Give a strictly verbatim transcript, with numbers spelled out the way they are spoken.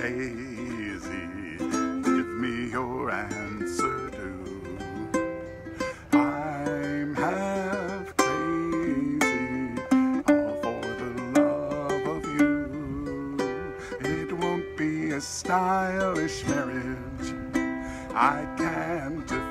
Daisy, give me your answer too. I'm half crazy, all for the love of you. It won't be a stylish marriage, I can't afford